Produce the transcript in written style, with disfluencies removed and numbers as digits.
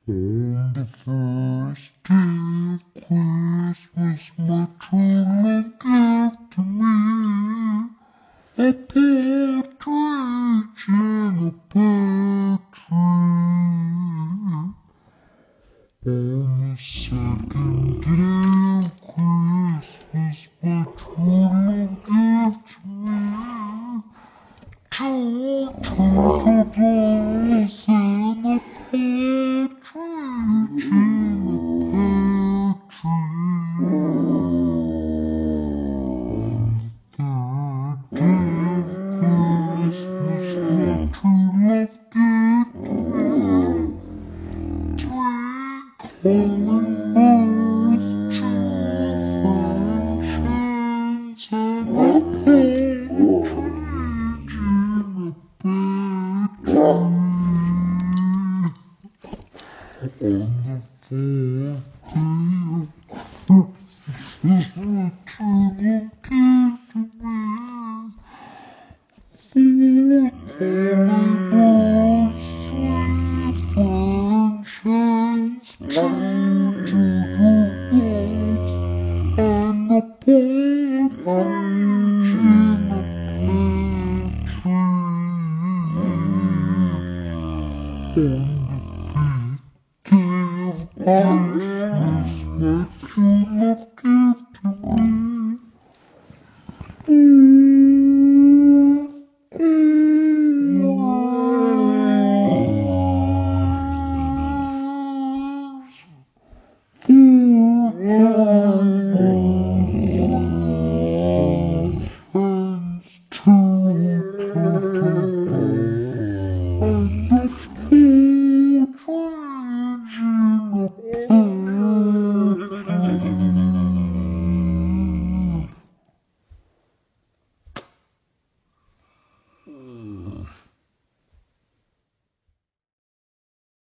On the first day of Christmas, my true love gave to me a partridge in a pear tree. On the second day of Christmas, my true love gave to me two turtle doves and a partridge in a pear tree. On the third day of Christmas, my true love gave to me three calling birds, two fine chickens, and a partridge in a pear tree. On the fourth day of Christmas, my true love gave to me four calling birds, three fine chickens, two turtle doves, and a partridge in a pear tree. On the fifth day of Christmas, my